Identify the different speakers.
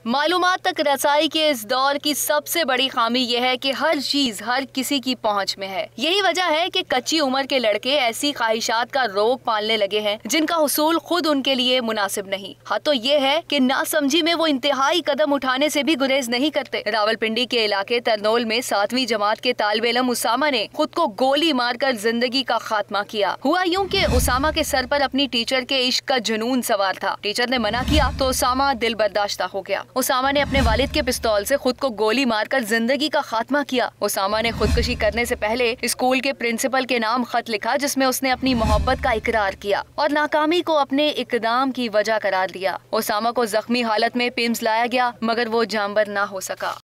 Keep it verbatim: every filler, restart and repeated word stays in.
Speaker 1: मालूमात तक रसाई के इस दौर की सबसे बड़ी खामी यह है कि हर चीज हर किसी की पहुंच में है। यही वजह है कि कच्ची उम्र के लड़के ऐसी ख्वाहिशात का रोग पालने लगे हैं जिनका हुसूल खुद उनके लिए मुनासिब नहीं। हाँ तो ये है कि नासमझी में वो इंतहाई कदम उठाने से भी गुरेज नहीं करते। रावलपिंडी के इलाके तरनोल में सातवीं जमात के तालिब इल्म उसामा ने खुद को गोली मारकर जिंदगी का खात्मा किया। हुआ यूं कि उसामा के सर पर अपनी टीचर के इश्क का जुनून सवार था। टीचर ने मना किया तो उसामा दिल बर्दाश्ता हो गया। उसामा ने अपने वालिद के पिस्तौल से खुद को गोली मारकर जिंदगी का खात्मा किया। उसामा ने खुदकुशी करने से पहले स्कूल के प्रिंसिपल के नाम खत लिखा जिसमें उसने अपनी मोहब्बत का इकरार किया और नाकामी को अपने इकदाम की वजह करार दिया। उसामा को जख्मी हालत में पिम्स लाया गया मगर वो जानबर ना हो सका।